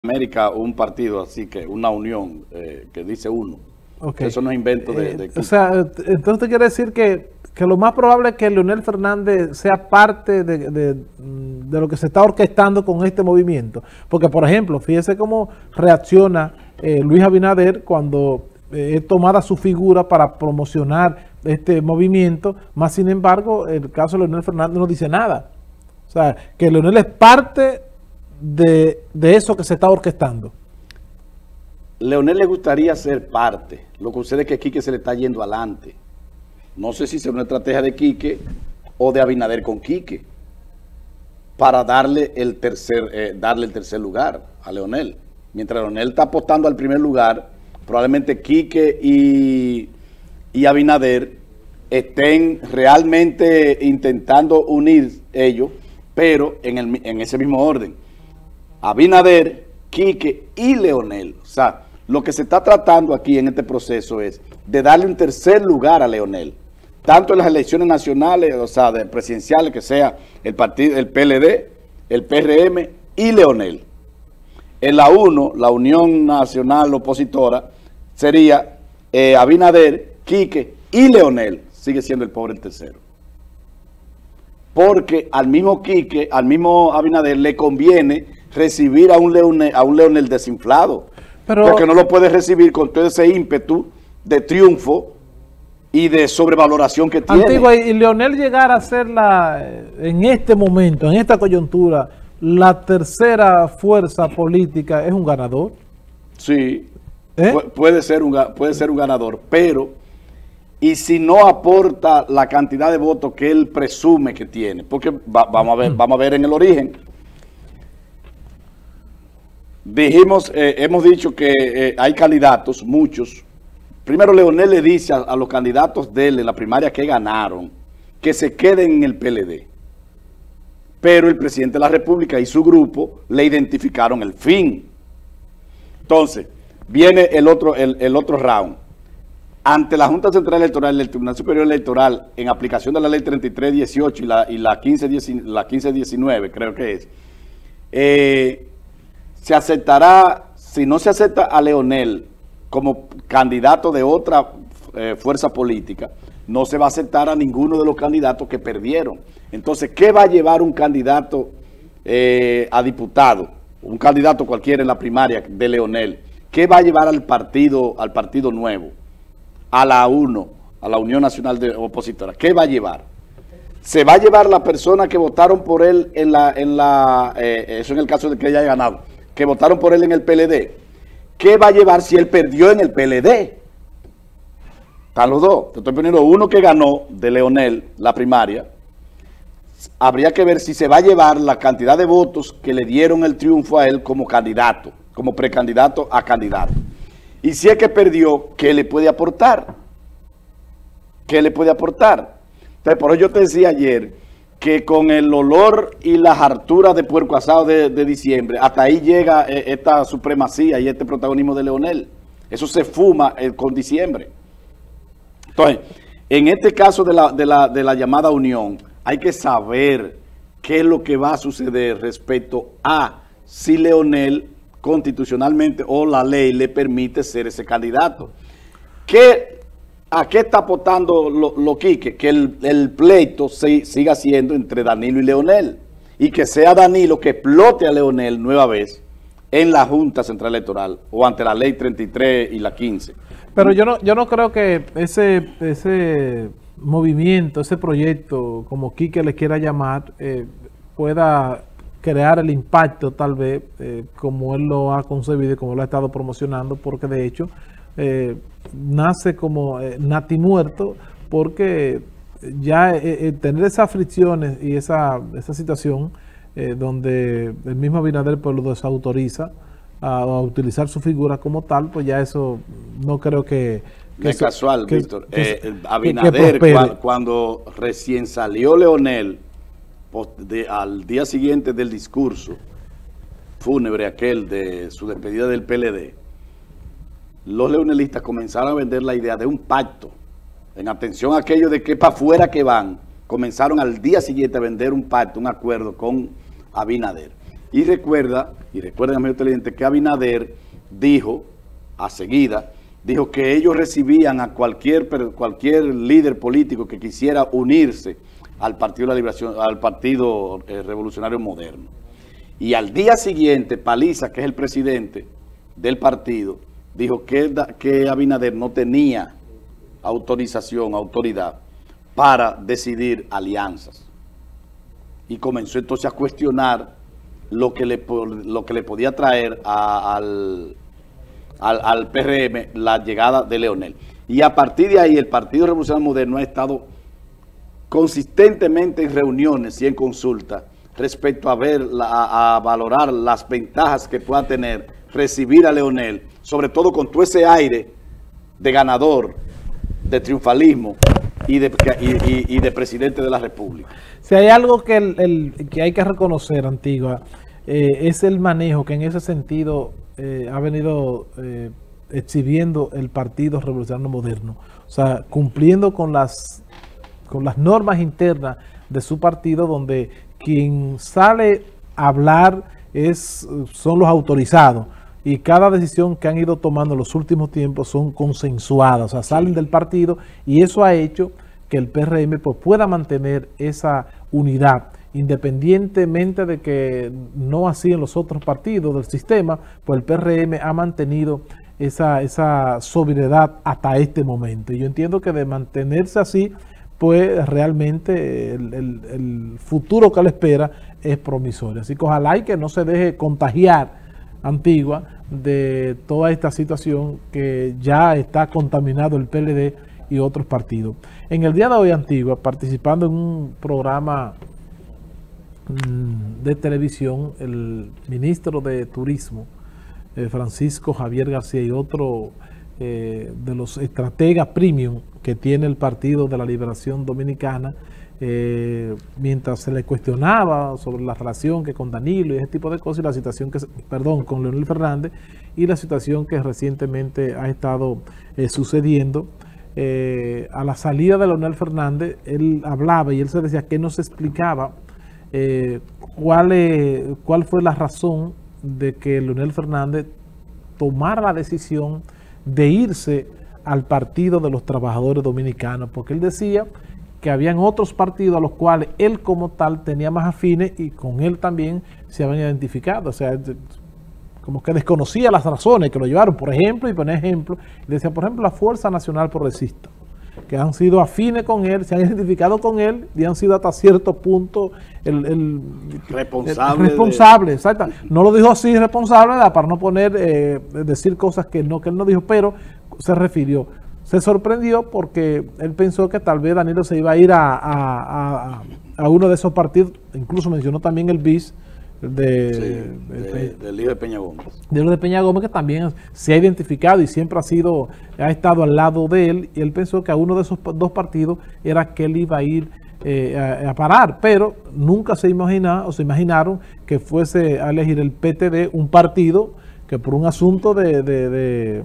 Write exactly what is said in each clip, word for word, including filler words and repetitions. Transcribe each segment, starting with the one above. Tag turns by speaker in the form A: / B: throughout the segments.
A: América un partido, así que una unión eh, que dice uno. Okay. Eso no es invento de, de
B: eh, O sea, entonces te quiere decir que, que lo más probable es que Leonel Fernández sea parte de, de, de lo que se está orquestando con este movimiento. Porque, por ejemplo, fíjese cómo reacciona eh, Luis Abinader cuando eh, es tomada su figura para promocionar este movimiento, más sin embargo, el caso de Leonel Fernández no dice nada. O sea, que Leonel es parte de, de eso que se está orquestando.
A: Leonel le gustaría ser parte. Lo que sucede es que Quique se le está yendo adelante. No sé si es una estrategia de Quique o de Abinader con Quique para darle el tercer, eh, darle el tercer lugar a Leonel. Mientras Leonel está apostando al primer lugar, probablemente Quique y, y Abinader estén realmente intentando unir ellos, pero en, el, en ese mismo orden. Abinader, Quique y Leonel. O sea, lo que se está tratando aquí en este proceso es de darle un tercer lugar a Leonel, tanto en las elecciones nacionales, o sea, de presidenciales, que sea el partido, el P L D, el P R M y Leonel. En la uno, la Unión Nacional Opositora, sería eh, Abinader, Quique y Leonel. Sigue siendo el pobre el tercero. Porque al mismo Quique, al mismo Abinader le conviene recibir a un Leonel, a un Leonel desinflado. Pero, porque no lo puede recibir con todo ese ímpetu de triunfo y de sobrevaloración que tiene.
B: Antigua, y Leonel llegar a ser la, en este momento, en esta coyuntura, la tercera fuerza política, ¿es un ganador?
A: Sí, ¿Eh? pu puede, ser un, puede ser un ganador, pero y si no aporta la cantidad de votos que él presume que tiene, porque va, vamos, a ver, vamos a ver en el origen. Dijimos, eh, hemos dicho que eh, hay candidatos, muchos. Primero Leonel le dice a, a los candidatos de él en la primaria que ganaron, que se queden en el P L D. Pero el presidente de la República y su grupo le identificaron el fin. Entonces, viene el otro, el, el otro round. Ante la Junta Central Electoral del Tribunal Superior Electoral, en aplicación de la ley treinta y tres dieciocho y la, y la quince diecinueve, creo que es, eh, se aceptará, si no se acepta a Leonel como candidato de otra eh, fuerza política, no se va a aceptar a ninguno de los candidatos que perdieron. Entonces, ¿qué va a llevar un candidato eh, a diputado? Un candidato cualquiera en la primaria de Leonel. ¿Qué va a llevar al partido, al partido nuevo? A la UNO, a la Unión Nacional de Opositora. ¿Qué va a llevar? Se va a llevar la persona que votaron por él en la, en la eh, eso en el caso de que haya ganado, que votaron por él en el P L D. ¿Qué va a llevar si él perdió en el P L D? Están los dos. Te estoy poniendo uno que ganó de Leonel la primaria. Habría que ver si se va a llevar la cantidad de votos que le dieron el triunfo a él como candidato, como precandidato a candidato. Y si es que perdió, ¿qué le puede aportar? ¿Qué le puede aportar? Entonces, por eso yo te decía ayer que con el olor y las harturas de puerco asado de, de diciembre, hasta ahí llega eh, esta supremacía y este protagonismo de Leonel. Eso se fuma eh, con diciembre. Entonces, en este caso de la, de, la, de la llamada unión, hay que saber qué es lo que va a suceder respecto a si Leonel constitucionalmente o la ley le permite ser ese candidato. ¿Qué, ¿A qué está apostando lo, lo Quique? Que el, el pleito se, siga siendo entre Danilo y Leonel, y que sea Danilo que explote a Leonel nueva vez en la Junta Central Electoral o ante la ley treinta y tres y la quince.
B: Pero yo no, yo no creo que ese, ese movimiento, ese proyecto, como Quique le quiera llamar, eh, pueda crear el impacto tal vez eh, como él lo ha concebido y como lo ha estado promocionando, porque de hecho eh, nace como eh, nati muerto, porque ya eh, eh, tener esas fricciones y esa, esa situación eh, donde el mismo Abinader pues lo desautoriza a, a utilizar su figura como tal, pues ya eso no creo que... que
A: no es
B: eso,
A: casual,
B: que,
A: Víctor.
B: Que,
A: eh, Abinader, que cuando, cuando recién salió Leonel, De, al día siguiente del discurso fúnebre aquel de su despedida del P L D, los leonelistas comenzaron a vender la idea de un pacto. En atención a aquello de que para afuera que van, comenzaron al día siguiente a vender un pacto, un acuerdo con Abinader. Y recuerda, y recuerden, amigo televidente, que Abinader dijo, a seguida, dijo que ellos recibían a cualquier, cualquier líder político que quisiera unirse al Partido de la Liberación, al Partido eh, Revolucionario Moderno. Y al día siguiente, Paliza, que es el presidente del partido, dijo que, que Abinader no tenía autorización, autoridad para decidir alianzas. Y comenzó entonces a cuestionar lo que le, lo que le podía traer a, al, al, al P R M la llegada de Leonel. Y a partir de ahí el Partido Revolucionario Moderno ha estado consistentemente en reuniones y en consultas respecto a ver, la, a, a valorar las ventajas que pueda tener recibir a Leonel, sobre todo con todo ese aire de ganador, de triunfalismo y de, y, y, y de presidente de la República.
B: Si hay algo que, el, el, que hay que reconocer, Antigua, eh, es el manejo que en ese sentido eh, ha venido eh, exhibiendo el Partido Revolucionario Moderno. O sea, cumpliendo con las, con las normas internas de su partido, donde quien sale a hablar es, son los autorizados. Y cada decisión que han ido tomando en los últimos tiempos son consensuadas, o sea, salen del partido, y eso ha hecho que el P R M pues, pueda mantener esa unidad, independientemente de que no así en los otros partidos del sistema, pues el P R M ha mantenido esa, esa sobriedad hasta este momento. Y yo entiendo que de mantenerse así, pues realmente el, el, el futuro que le espera es promisorio. Así que ojalá y que no se deje contagiar Antigua de toda esta situación que ya está contaminado el P L D y otros partidos. En el día de hoy, Antigua, participando en un programa mmm, de televisión, el ministro de Turismo, eh, Francisco Javier García, y otro eh, de los estrategas premium que tiene el Partido de la Liberación Dominicana, Eh, mientras se le cuestionaba sobre la relación que con Danilo y ese tipo de cosas, y la situación que, perdón, con Leonel Fernández, y la situación que recientemente ha estado eh, sucediendo, eh, a la salida de Leonel Fernández, él hablaba y él se decía que no se explicaba eh, cuál, eh, cuál fue la razón de que Leonel Fernández tomara la decisión de irse al Partido de los Trabajadores Dominicanos, porque él decía que habían otros partidos a los cuales él como tal tenía más afines y con él también se habían identificado. O sea, como que desconocía las razones que lo llevaron, por ejemplo, y ponía ejemplo, y decía, por ejemplo, la Fuerza Nacional Progresista, que han sido afines con él, se han identificado con él y han sido hasta cierto punto el, el responsable. El responsable, de... exacto. No lo dijo así responsable, para no poner, eh, decir cosas que no, que él no dijo, pero se refirió. Se sorprendió porque él pensó que tal vez Danilo se iba a ir a, a, a, a uno de esos partidos, incluso mencionó también el bis de,
A: sí,
B: de,
A: de, del hijo de Peña Gómez.
B: De de Peña Gómez, que también se ha identificado y siempre ha sido, ha estado al lado de él, y él pensó que a uno de esos dos partidos era que él iba a ir eh, a, a parar, pero nunca se imaginó o se imaginaron que fuese a elegir el P T D, un partido que por un asunto de, de, de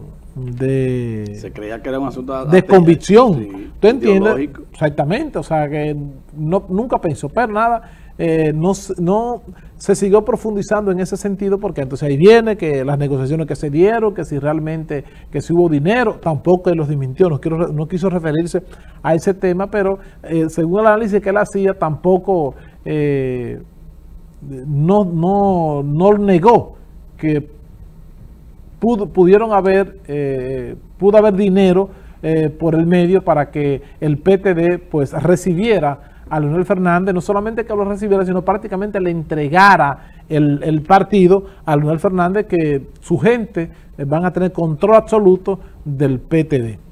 B: de
A: se creía que era un asunto
B: de convicción,
A: sí,
B: ¿tú entiendes? Exactamente, o sea que no, nunca pensó, pero nada, eh, no, no se siguió profundizando en ese sentido, porque entonces ahí viene que las negociaciones que se dieron, que si realmente, que si hubo dinero, tampoco él los desmintió, no, quiero, no quiso referirse a ese tema, pero eh, según el análisis que él hacía, tampoco eh, no, no, no negó que Pudo, pudieron haber, eh, pudo haber dinero eh, por el medio para que el P T D pues recibiera a Leonel Fernández, no solamente que lo recibiera, sino prácticamente le entregara el, el partido a Leonel Fernández, que su gente eh, van a tener control absoluto del P T D.